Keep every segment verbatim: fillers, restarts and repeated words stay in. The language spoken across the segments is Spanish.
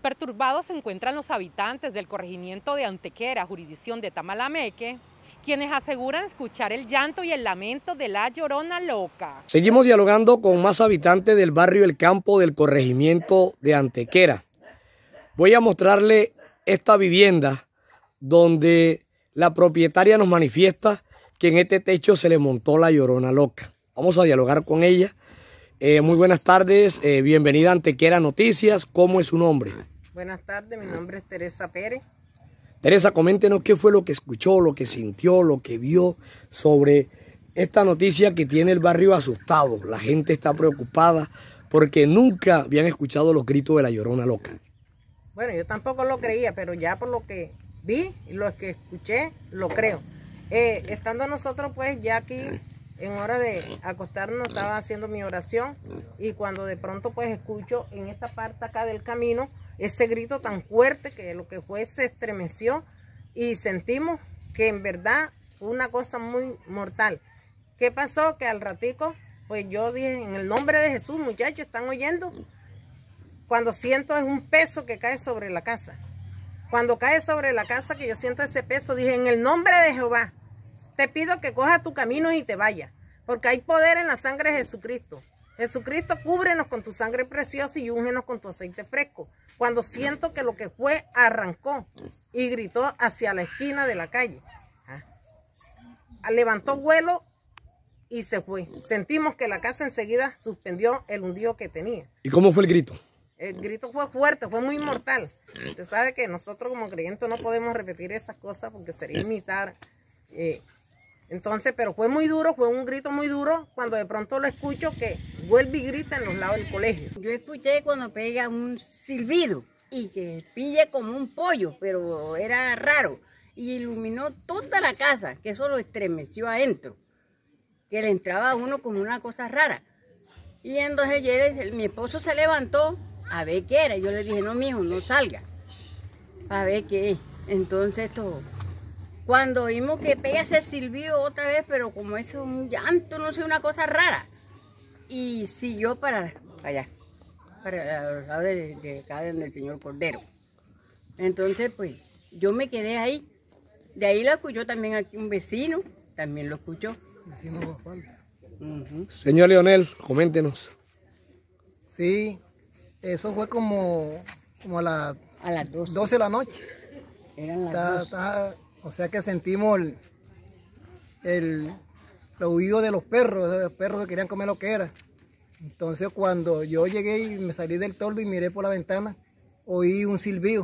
Perturbados se encuentran los habitantes del corregimiento de Antequera, jurisdicción de Tamalameque, quienes aseguran escuchar el llanto y el lamento de la Llorona Loca. Seguimos dialogando con más habitantes del barrio El Campo del corregimiento de Antequera. Voy a mostrarle esta vivienda donde la propietaria nos manifiesta que en este techo se le montó la Llorona Loca. Vamos a dialogar con ella. Eh, muy buenas tardes, eh, bienvenida a Antequera Noticias. ¿Cómo es su nombre? Buenas tardes, mi nombre es Teresa Pérez. Teresa, coméntenos qué fue lo que escuchó, lo que sintió, lo que vio sobre esta noticia que tiene el barrio asustado. La gente está preocupada porque nunca habían escuchado los gritos de la Llorona Loca. Bueno, yo tampoco lo creía, pero ya por lo que vi y lo que escuché, lo creo. Eh, estando nosotros pues ya aquí en hora de acostarnos, estaba haciendo mi oración y cuando de pronto pues escucho en esta parte acá del camino ese grito tan fuerte que lo que fue se estremeció y sentimos que en verdad fue una cosa muy mortal. ¿Qué pasó? Que al ratico pues yo dije, en el nombre de Jesús, muchachos, ¿están oyendo? Cuando siento es un peso que cae sobre la casa. Cuando cae sobre la casa, que yo siento ese peso, dije, en el nombre de Jehová, te pido que cojas tu camino y te vayas, porque hay poder en la sangre de Jesucristo. Jesucristo, cúbrenos con tu sangre preciosa y úngenos con tu aceite fresco. Cuando siento que lo que fue arrancó y gritó hacia la esquina de la calle. Ah. Levantó vuelo y se fue. Sentimos que la casa enseguida suspendió el hundido que tenía. ¿Y cómo fue el grito? El grito fue fuerte, fue muy mortal. Usted sabe que nosotros como creyentes no podemos repetir esas cosas porque sería imitar. Eh, entonces, pero fue muy duro, fue un grito muy duro cuando de pronto lo escucho que vuelve y grita en los lados del colegio. Yo escuché cuando pega un silbido y que pille como un pollo, pero era raro. Y iluminó toda la casa, que eso lo estremeció adentro. Que le entraba a uno como una cosa rara. Y entonces yo, mi esposo se levantó a ver qué era. Yo le dije, no, mijo, no salga. A ver qué es. Entonces todo. Cuando vimos que pega ese silbido otra vez, pero como eso es un llanto, no sé, una cosa rara. Y siguió para allá, para los lados de, de acá del señor Cordero. Entonces, pues, yo me quedé ahí. De ahí lo escuchó también aquí un vecino, también lo escuchó. Uh-huh. Señor Leonel, coméntenos. Sí, eso fue como, como a, la, a las doce. doce de la noche. Eran las ta, doce. Ta, o sea que sentimos el, el, el huido de los perros, de los perros que querían comer lo que era. Entonces cuando yo llegué y me salí del toldo y miré por la ventana, oí un silbido.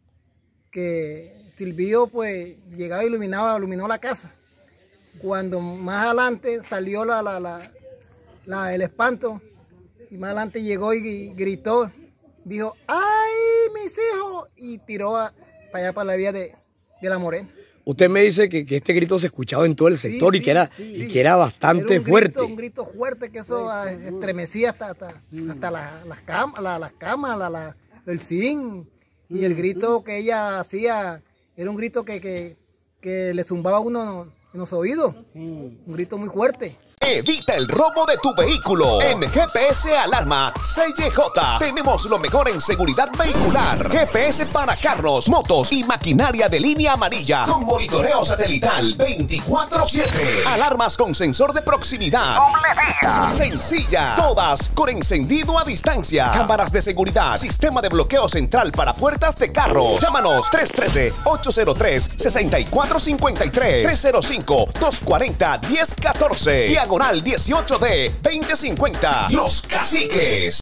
Que el silbido pues llegaba y iluminaba, iluminó la casa. Cuando más adelante salió la, la, la, la, el espanto, y más adelante llegó y gritó, dijo, ¡ay, mis hijos! Y tiró a, para allá, para la vía de, de la Morena. Usted me dice que, que este grito se escuchaba en todo el sector, sí, y, que era, sí, y sí. que era bastante era un fuerte. Grito, un grito fuerte que eso sí, sí, estremecía hasta, hasta, hasta las la camas, la, las camas, la, la, el zinc. Y el grito que ella hacía era un grito que, que, que le zumbaba a uno en los oídos. Un grito muy fuerte. Evita el robo de tu vehículo. En G P S Alarma C Y J tenemos lo mejor en seguridad vehicular. G P S para carros, motos y maquinaria de línea amarilla. Con monitoreo satelital veinticuatro siete. Alarmas con sensor de proximidad. Doble vía. Sencilla. Todas con encendido a distancia. Cámaras de seguridad. Sistema de bloqueo central para puertas de carros. Llámanos tres uno tres, ocho cero tres, seis cuatro cinco tres. tres cero cinco, dos cuatro cero, uno cero uno cuatro. Diagonal dieciocho D veinte cincuenta. Los Caciques.